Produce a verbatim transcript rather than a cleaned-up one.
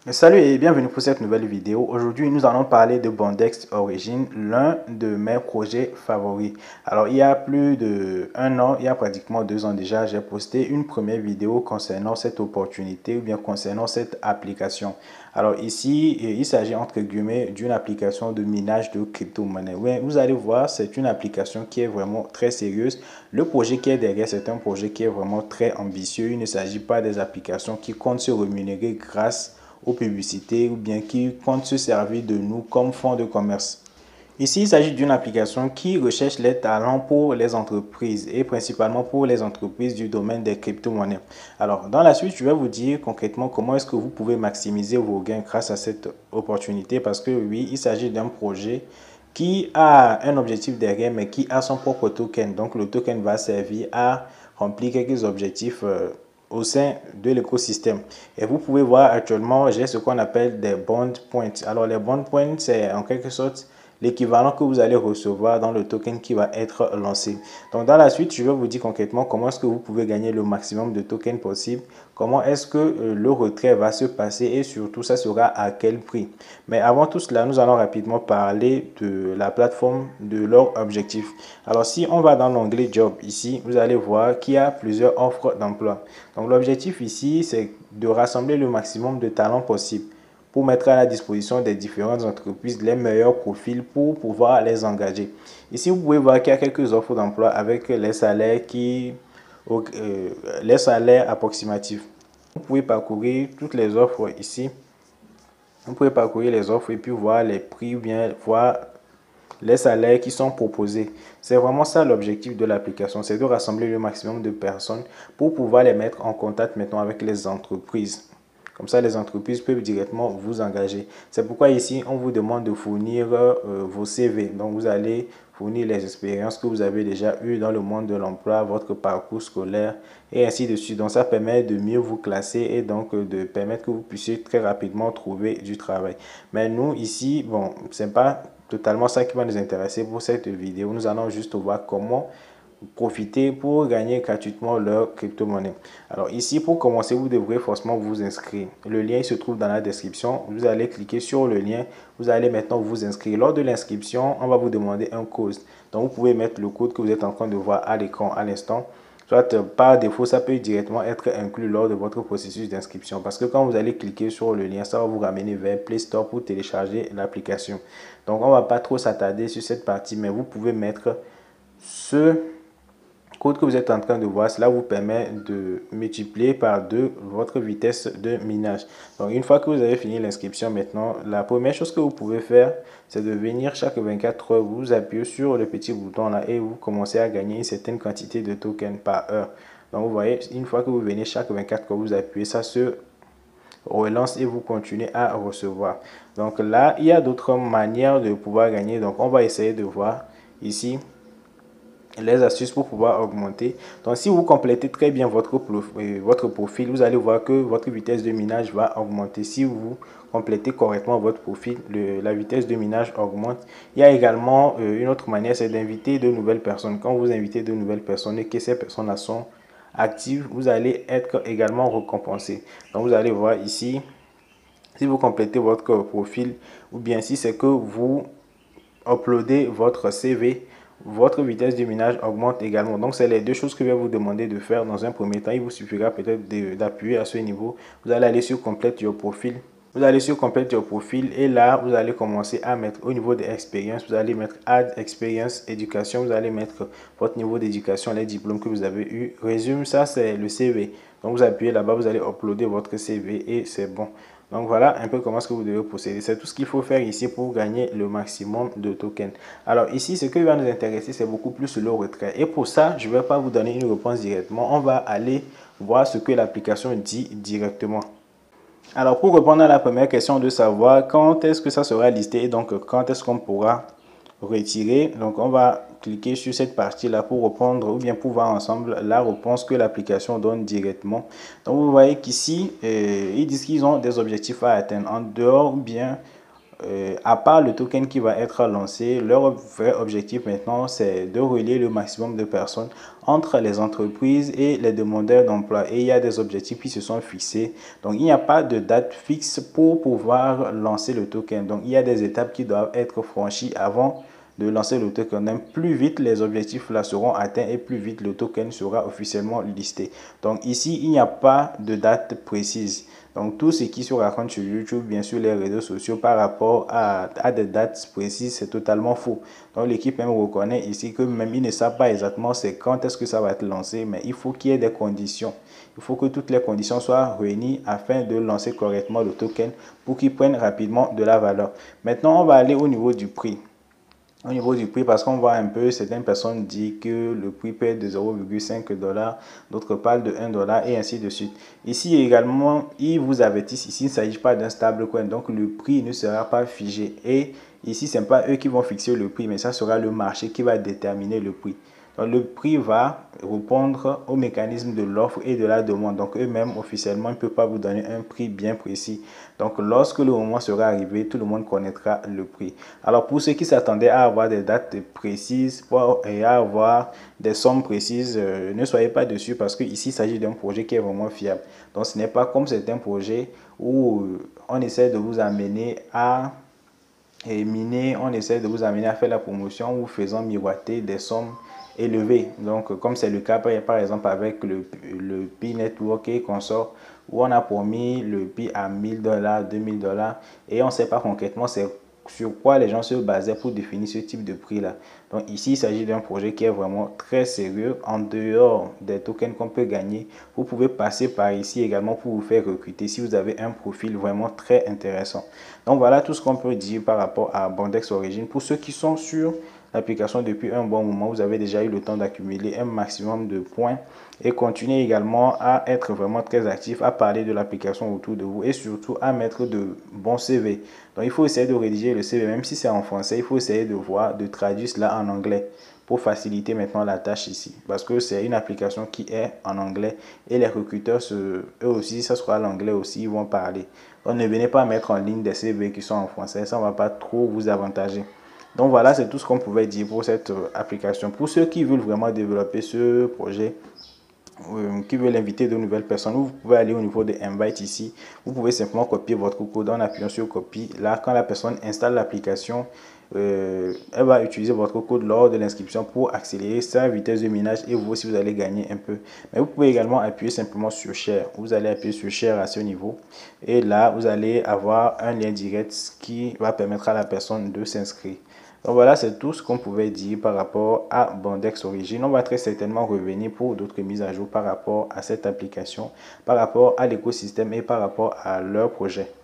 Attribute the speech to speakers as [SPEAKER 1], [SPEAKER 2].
[SPEAKER 1] Salut et bienvenue pour cette nouvelle vidéo. Aujourd'hui, nous allons parler de Bondex Origin, l'un de mes projets favoris. Alors, il y a plus de un an, il y a pratiquement deux ans déjà, j'ai posté une première vidéo concernant cette opportunité ou bien concernant cette application. Alors ici, il s'agit entre guillemets d'une application de minage de crypto-monnaie. Oui, vous allez voir, c'est une application qui est vraiment très sérieuse. Le projet qui est derrière, c'est un projet qui est vraiment très ambitieux. Il ne s'agit pas des applications qui comptent se rémunérer grâce aux publicités ou bien qui comptent se servir de nous comme fonds de commerce. Ici, il s'agit d'une application qui recherche les talents pour les entreprises et principalement pour les entreprises du domaine des crypto-monnaies. Alors, dans la suite, je vais vous dire concrètement comment est-ce que vous pouvez maximiser vos gains grâce à cette opportunité parce que oui, il s'agit d'un projet qui a un objectif derrière mais qui a son propre token. Donc, le token va servir à remplir quelques objectifs euh, au sein de l'écosystème. Et vous pouvez voir actuellement, j'ai ce qu'on appelle des bond points. Alors, les bond points, c'est en quelque sorte l'équivalent que vous allez recevoir dans le token qui va être lancé. Donc, dans la suite, je vais vous dire concrètement comment est-ce que vous pouvez gagner le maximum de tokens possible, comment est-ce que euh, le retrait va se passer et surtout, ça sera à quel prix. Mais avant tout cela, nous allons rapidement parler de la plateforme, de leur objectif. Alors, si on va dans l'onglet Job ici, vous allez voir qu'il y a plusieurs offres d'emploi. Donc, l'objectif ici, c'est de rassembler le maximum de talents possible pour mettre à la disposition des différentes entreprises les meilleurs profils pour pouvoir les engager. Ici, vous pouvez voir qu'il y a quelques offres d'emploi avec les salaires qui, euh, les salaires approximatifs. Vous pouvez parcourir toutes les offres ici. Vous pouvez parcourir les offres et puis voir les prix ou bien voir les salaires qui sont proposés. C'est vraiment ça l'objectif de l'application, c'est de rassembler le maximum de personnes pour pouvoir les mettre en contact maintenant avec les entreprises. Comme ça, les entreprises peuvent directement vous engager. C'est pourquoi ici, on vous demande de fournir euh, vos C V. Donc, vous allez fournir les expériences que vous avez déjà eues dans le monde de l'emploi, votre parcours scolaire et ainsi de suite. Donc, ça permet de mieux vous classer et donc de permettre que vous puissiez très rapidement trouver du travail. Mais nous, ici, bon, c'est pas totalement ça qui va nous intéresser pour cette vidéo. Nous allons juste voir comment profiter pour gagner gratuitement leur crypto-monnaie. Alors ici, pour commencer, vous devrez forcément vous inscrire. Le lien se trouve dans la description. Vous allez cliquer sur le lien. Vous allez maintenant vous inscrire. Lors de l'inscription, on va vous demander un code. Donc, vous pouvez mettre le code que vous êtes en train de voir à l'écran à l'instant. Soit par défaut, ça peut directement être inclus lors de votre processus d'inscription. Parce que quand vous allez cliquer sur le lien, ça va vous ramener vers Play Store pour télécharger l'application. Donc, on ne va pas trop s'attarder sur cette partie, mais vous pouvez mettre ce code que vous êtes en train de voir. Cela vous permet de multiplier par deux votre vitesse de minage. Donc, une fois que vous avez fini l'inscription, maintenant, la première chose que vous pouvez faire, c'est de venir chaque vingt-quatre heures, vous appuyez sur le petit bouton là et vous commencez à gagner une certaine quantité de tokens par heure. Donc, vous voyez, une fois que vous venez chaque vingt-quatre heures, vous appuyez, ça se relance et vous continuez à recevoir. Donc là, il y a d'autres manières de pouvoir gagner. Donc, on va essayer de voir ici les astuces pour pouvoir augmenter. Donc, si vous complétez très bien votre, profil, votre profil, vous allez voir que votre vitesse de minage va augmenter. Si vous complétez correctement votre profil, le, la vitesse de minage augmente. Il y a également euh, une autre manière, c'est d'inviter de nouvelles personnes. Quand vous invitez de nouvelles personnes et que ces personnes sont actives, vous allez être également récompensé. Donc, vous allez voir ici, si vous complétez votre profil ou bien si c'est que vous uploadez votre C V, votre vitesse de minage augmente également. Donc, c'est les deux choses que je vais vous demander de faire dans un premier temps. Il vous suffira peut-être d'appuyer à ce niveau. Vous allez aller sur Complete Your Profile. Vous allez sur Complete Your Profile et là, vous allez commencer à mettre au niveau des expériences. Vous allez mettre Add Experience Éducation. Vous allez mettre votre niveau d'éducation, les diplômes que vous avez eu. Résume, ça, c'est le C V. Donc, vous appuyez là-bas, vous allez uploader votre C V et c'est bon. Donc voilà un peu comment est-ce que vous devez procéder. C'est tout ce qu'il faut faire ici pour gagner le maximum de tokens. Alors ici, ce qui va nous intéresser, c'est beaucoup plus le retrait. Et pour ça, je ne vais pas vous donner une réponse directement. On va aller voir ce que l'application dit directement. Alors pour répondre à la première question de savoir quand est-ce que ça sera listé et donc quand est-ce qu'on pourra retirer. Donc on va cliquer sur cette partie là pour répondre ou bien pour voir ensemble la réponse que l'application donne directement. Donc vous voyez qu'ici euh, ils disent qu'ils ont des objectifs à atteindre en dehors ou bien euh, à part le token qui va être lancé, leur vrai objectif maintenant, c'est de relier le maximum de personnes entre les entreprises et les demandeurs d'emploi. Et il y a des objectifs qui se sont fixés. Donc, il n'y a pas de date fixe pour pouvoir lancer le token. Donc, il y a des étapes qui doivent être franchies avant de lancer le token. Donc, plus vite les objectifs là seront atteints et plus vite le token sera officiellement listé. Donc, ici, il n'y a pas de date précise. Donc, tout ce qui se raconte sur YouTube, bien sûr, les réseaux sociaux par rapport à, à des dates précises, c'est totalement faux. Donc, l'équipe même reconnaît ici que même ils ne savent pas exactement c'est quand est-ce que ça va être lancé, mais il faut qu'il y ait des conditions. Il faut que toutes les conditions soient réunies afin de lancer correctement le token pour qu'il prenne rapidement de la valeur. Maintenant, on va aller au niveau du prix. Au niveau du prix, parce qu'on voit un peu, certaines personnes disent que le prix peut être de zéro virgule cinq dollars, d'autres parlent de un dollar et ainsi de suite. Ici également, ils vous avertissent, ici il ne s'agit pas d'un stable coin, donc le prix ne sera pas figé. Et ici, ce n'est pas eux qui vont fixer le prix, mais ça sera le marché qui va déterminer le prix. Donc, le prix va répondre au mécanisme de l'offre et de la demande. Donc, eux-mêmes, officiellement, ils ne peuvent pas vous donner un prix bien précis. Donc, lorsque le moment sera arrivé, tout le monde connaîtra le prix. Alors, pour ceux qui s'attendaient à avoir des dates précises et à avoir des sommes précises, euh, ne soyez pas dessus parce qu'ici, il s'agit d'un projet qui est vraiment fiable. Donc, ce n'est pas comme certains projets où on essaie de vous amener à et miner, on essaie de vous amener à faire la promotion ou faisant miroiter des sommes élevées. Donc, comme c'est le cas par exemple avec le, le Pi Network et consort, où on a promis le Pi à mille dollars, deux mille dollars, et on ne sait pas concrètement c'est sur quoi les gens se basaient pour définir ce type de prix là. Donc ici il s'agit d'un projet qui est vraiment très sérieux. En dehors des tokens qu'on peut gagner, vous pouvez passer par ici également pour vous faire recruter si vous avez un profil vraiment très intéressant. Donc voilà tout ce qu'on peut dire par rapport à Bondex Origin. Pour ceux qui sont sur l'application depuis un bon moment, vous avez déjà eu le temps d'accumuler un maximum de points et continuez également à être vraiment très actif, à parler de l'application autour de vous et surtout à mettre de bons C V. Donc il faut essayer de rédiger le C V, même si c'est en français, il faut essayer de voir, de traduire cela en anglais pour faciliter maintenant la tâche ici. Parce que c'est une application qui est en anglais et les recruteurs, eux aussi, ça sera l'anglais aussi, ils vont parler. Donc ne venez pas mettre en ligne des C V qui sont en français, ça ne va pas trop vous avantager. Donc voilà, c'est tout ce qu'on pouvait dire pour cette application. Pour ceux qui veulent vraiment développer ce projet, euh, qui veulent inviter de nouvelles personnes, vous pouvez aller au niveau de Invite ici. Vous pouvez simplement copier votre code en appuyant sur Copie. Là, quand la personne installe l'application, euh, elle va utiliser votre code lors de l'inscription pour accélérer sa vitesse de minage et vous aussi vous allez gagner un peu. Mais vous pouvez également appuyer simplement sur Share. Vous allez appuyer sur Share à ce niveau et là, vous allez avoir un lien direct qui va permettre à la personne de s'inscrire. Donc voilà, c'est tout ce qu'on pouvait dire par rapport à Bondex Origin. On va très certainement revenir pour d'autres mises à jour par rapport à cette application, par rapport à l'écosystème et par rapport à leur projet.